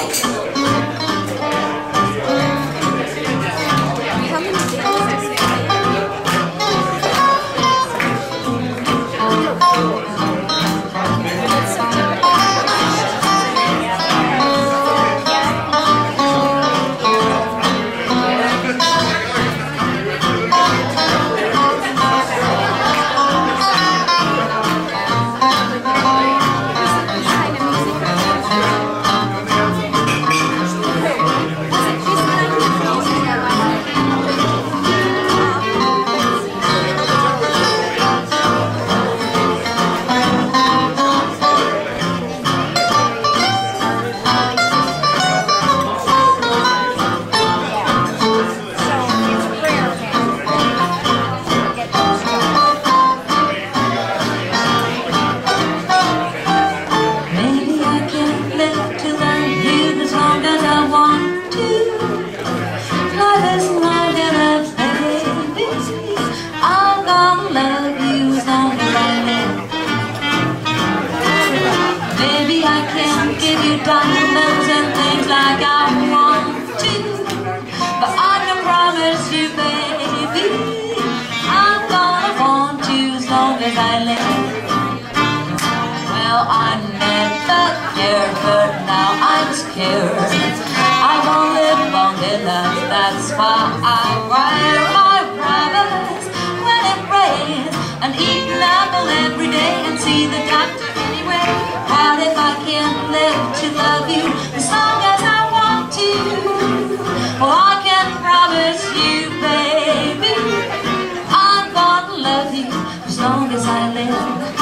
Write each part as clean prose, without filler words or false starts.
diamonds and things like I want to, but I can promise you, baby, I'm gonna want you as long as I live. Well, I never cared, but now I'm scared. I won't live long enough, that's why I wear my promise when it rains, and eat an apple every day and see the doctor anyway. What if I can't live to love you as long as I want to? Well, I can promise you, baby, I'm gonna love you as long as I live.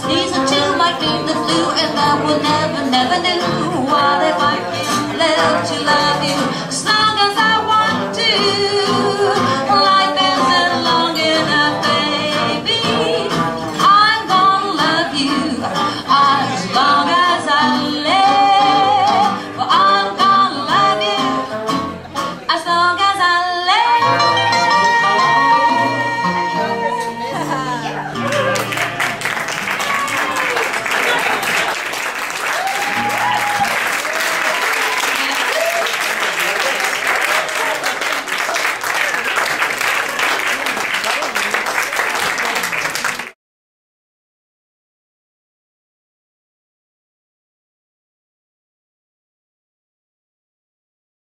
These two might be the flu, and that will never, never do. What if I can live to love you?